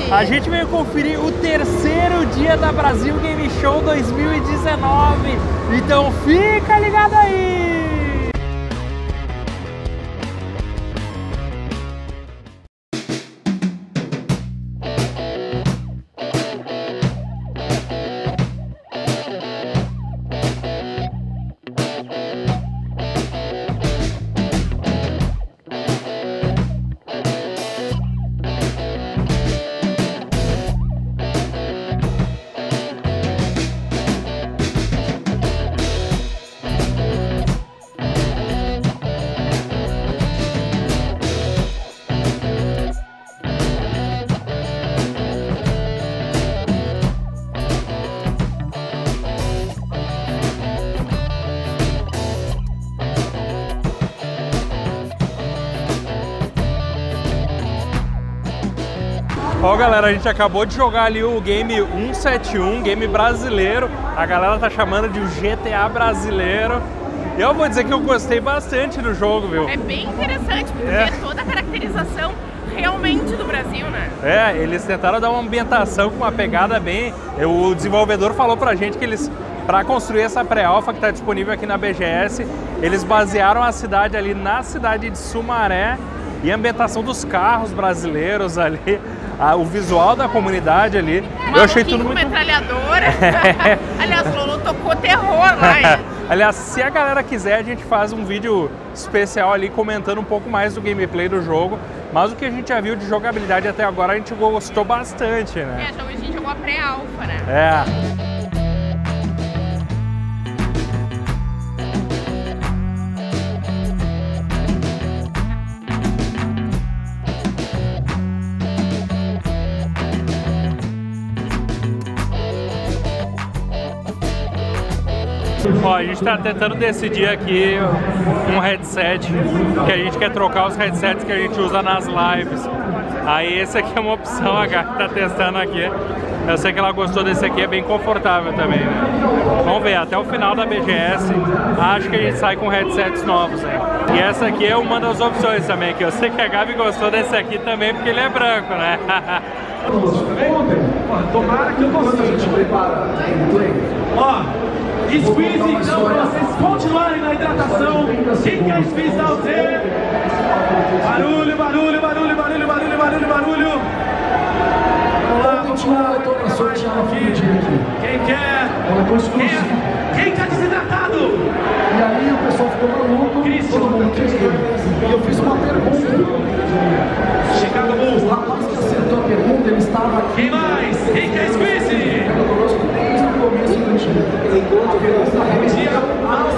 A gente veio conferir o terceiro dia da Brasil Game Show 2019. Então fica ligado aí! Ó, galera, a gente acabou de jogar ali o game 171, game brasileiro. A galera tá chamando de o GTA brasileiro. E eu vou dizer que eu gostei bastante do jogo, viu? É bem interessante, porque é toda a caracterização realmente do Brasil, né? É, eles tentaram dar uma ambientação com uma pegada bem... O desenvolvedor falou pra gente que eles, pra construir essa pré-alpha que tá disponível aqui na BGS, eles basearam a cidade ali na cidade de Sumaré e a ambientação dos carros brasileiros ali. O visual da comunidade ali, eu achei tudo muito... metralhadora. Aliás, Lolo tocou terror lá. Aliás, se a galera quiser, a gente faz um vídeo especial ali comentando um pouco mais do gameplay do jogo. Mas o que a gente já viu de jogabilidade até agora, a gente gostou bastante, né? A gente jogou a pré-alpha, né? É. Ó, a gente tá tentando decidir aqui um headset, que a gente quer trocar os headsets que a gente usa nas lives. Aí esse aqui é uma opção, a Gabi tá testando aqui. Eu sei que ela gostou desse aqui, é bem confortável também, né? Vamos ver, até o final da BGS, acho que a gente sai com headsets novos aí. E essa aqui é uma das opções também, que eu sei que a Gabi gostou desse aqui também, porque ele é branco, né? Tomara que eu consiga. Ó, squeeze então pra vocês continuarem na hidratação. Quem quer squeeze dá o Z. Barulho, barulho, barulho, barulho, barulho, barulho, barulho. Vamos lá, vamos lá. Quem quer? Quem tá desidratado? E aí o pessoal ficou maluco. Todo mundo quis. E eu fiz uma pergunta. Chicago Bulls. O rapaz que acertou a pergunta, ele estava aqui. Quem mais? Quem quer squeeze? Desde o começo do dia. A pergunta remetia ao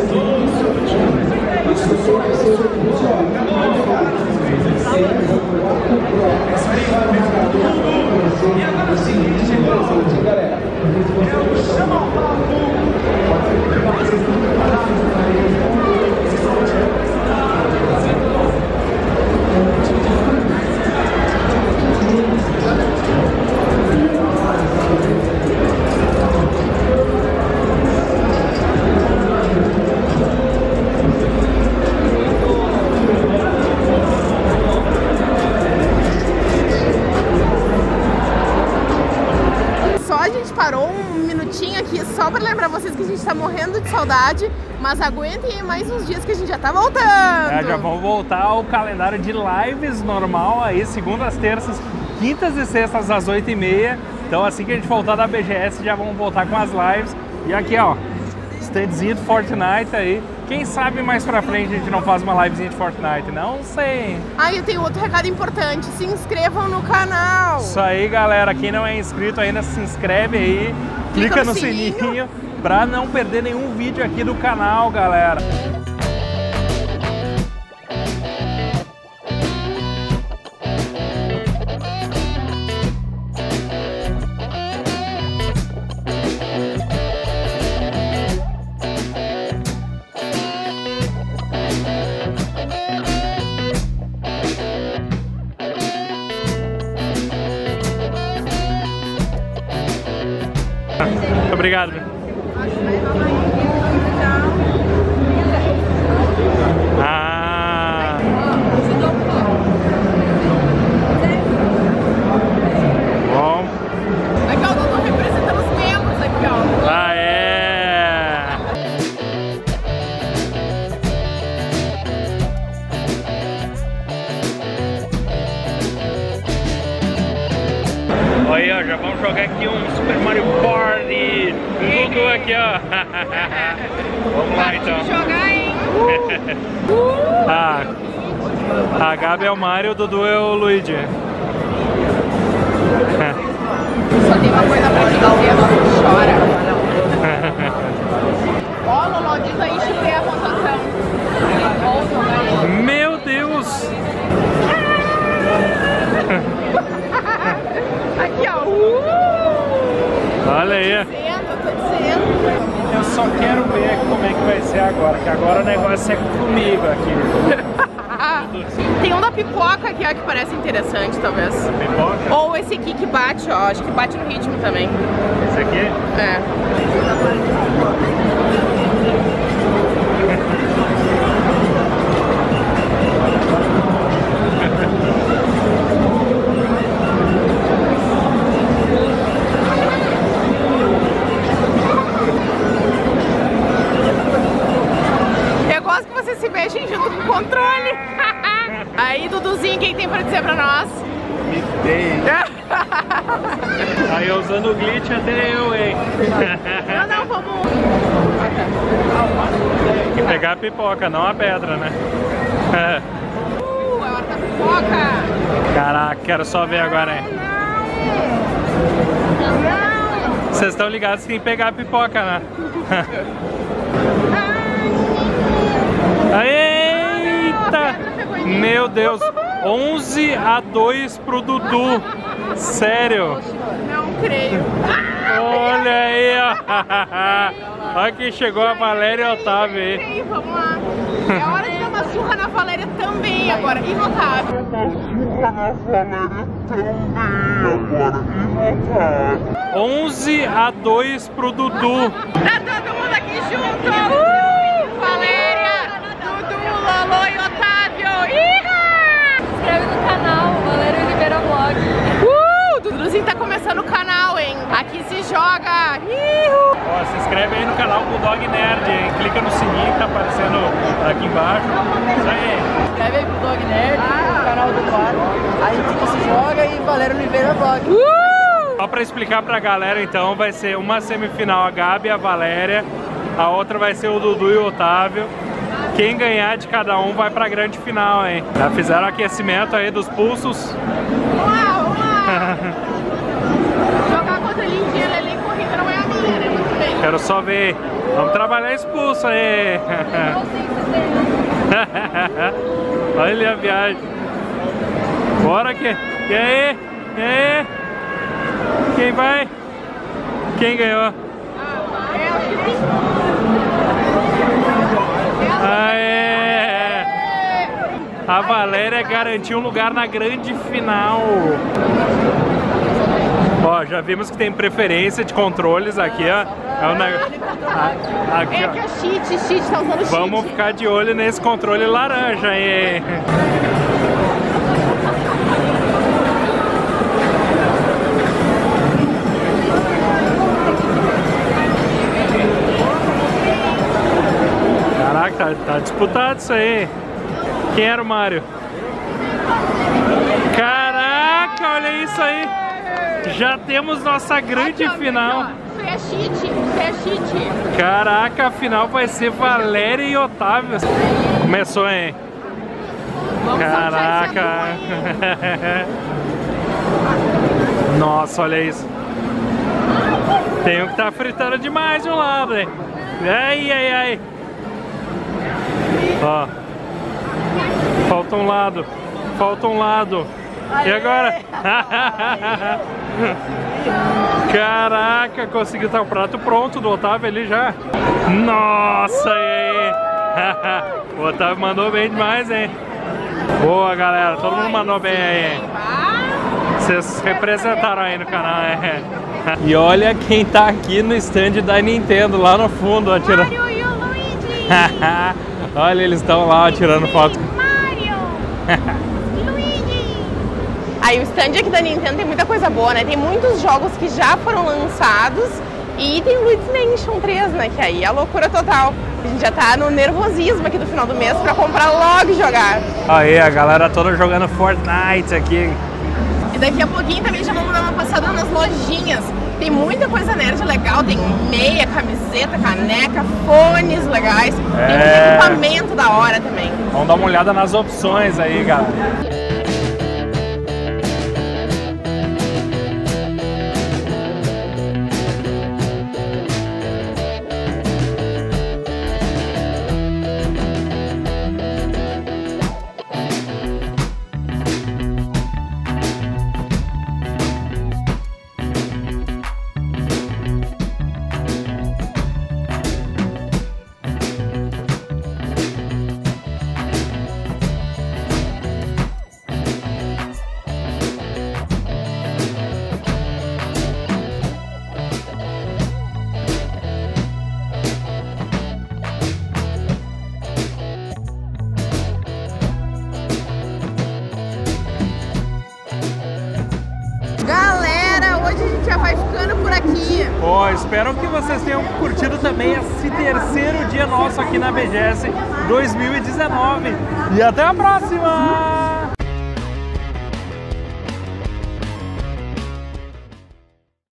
E agora é o seguinte, galera. Eu chamo ao palco. Parou um minutinho aqui só para lembrar vocês que a gente tá morrendo de saudade, mas aguentem aí mais uns dias que a gente já tá voltando. Já vamos voltar ao calendário de lives normal aí, segundas, terças, quintas e sextas às 8h30. Então assim que a gente voltar da BGS já vamos voltar com as lives. E aqui ó, standzinho de Fortnite aí. Quem sabe mais pra frente a gente não faz uma livezinha de Fortnite, não sei. Ah, eu tenho outro recado importante, se inscrevam no canal. Isso aí, galera, quem não é inscrito ainda se inscreve aí, clica no sininho pra não perder nenhum vídeo aqui do canal, galera. Obrigado. Aí, ó, já vamos jogar aqui um Super Mario Party. O Dudu aqui, ó. Vamos lá, então. Jogar, hein? A Gabi é o Mario, o Dudu é o Luigi. Só tem uma coisa pra dizer, não chora. Ó, Lolo, diz aí, chupei a pontuação. Meu Deus! Aqui, ó. Olha aí. Tô dizendo. Eu só quero ver como é que vai ser agora, que agora o negócio é comigo aqui. Tem um da pipoca aqui, ó, que parece interessante, talvez. Pipoca? Ou esse aqui que bate, ó. Acho que bate no ritmo também. Esse aqui? É. Eu gosto que vocês se mexem junto com o controle. Aí, Duduzinho, o que tem pra dizer pra nós? Me dei. Aí usando o glitch até eu, hein? Não, vamos. Tem que pegar a pipoca, não a pedra, né? É hora da pipoca. Caraca, quero só ver agora, hein? Vocês estão ligados que tem que pegar a pipoca, né? Eita! Meu Deus! 11-2 pro Dudu. Sério? Não creio. Olha aí, ó. Olha quem chegou, a Valéria e o Otávio aí. Vamos lá. É hora de dar uma surra na Valéria também agora. E no Otávio. 11-2 pro Dudu. Tá todo mundo aqui junto. Valéria, Dudu, Lolo e Otávio. Se inscreve no canal, Valéria Oliveira Vlog. Duduzinho tá começando o canal, hein? Aqui se joga. Ó, se inscreve aí no canal Bulldog Nerd, hein? Clica no sininho que tá aparecendo aqui embaixo. Isso aí. Se inscreve aí pro Bulldog Nerd, no canal do Eduardo. Aí fica se joga e Valéria Oliveira Vlog. Só pra explicar pra galera, então, vai ser uma semifinal a Gabi e a Valéria, a outra vai ser o Dudu e o Otávio. Quem ganhar de cada um vai pra grande final, hein? Já fizeram aquecimento aí dos pulsos. Vamos lá. Jogar contra ele em dia, ele corrida não é a minha, né? Muito bem. Quero só ver. Vamos trabalhar esse pulso aí. Olha a viagem. Bora aqui. E aí? E aí? Quem vai? Quem ganhou? Aê! A Valéria garantiu um lugar na grande final. Ó, já vimos que tem preferência de controles aqui, ó. É o negócio. Aqui, É que é cheat, tá usando cheat. Vamos ficar de olho nesse controle laranja aí. Caraca, tá disputado isso aí. Quem era o Mario? Caraca, olha isso aí. Já temos nossa grande final. Foi a cheat. Caraca, a final vai ser Valéria e Otávio. Começou, hein? Caraca. Nossa, olha isso. Tem um que tá fritando demais de um lado, hein? Ai. Ó. Falta um lado. E agora? Caraca, conseguiu estar o prato pronto do Otávio ali já. Nossa, e aí? O Otávio mandou bem demais, hein? Boa, galera, todo mundo mandou bem aí, hein? Vocês representaram aí no canal, hein? E olha quem tá aqui no stand da Nintendo, lá no fundo, ó, tirando... Mario e o Luigi! Olha, eles estão lá, ó, tirando foto. Mario! E Luigi! Aí o stand aqui da Nintendo tem muita coisa boa, né? Tem muitos jogos que já foram lançados e tem Luigi's Mansion 3, né? Que aí é a loucura total. A gente já tá no nervosismo aqui do final do mês pra comprar logo e jogar. Aí, a galera toda jogando Fortnite aqui. E daqui a pouquinho também já vamos dar uma passada nas lojinhas. Tem muita coisa nerd legal, tem meia, camiseta, caneca, fones legais, tem muito equipamento da hora também. Vamos dar uma olhada nas opções aí, galera. Pô, espero que vocês tenham curtido também esse terceiro dia nosso aqui na BGS 2019. E até a próxima!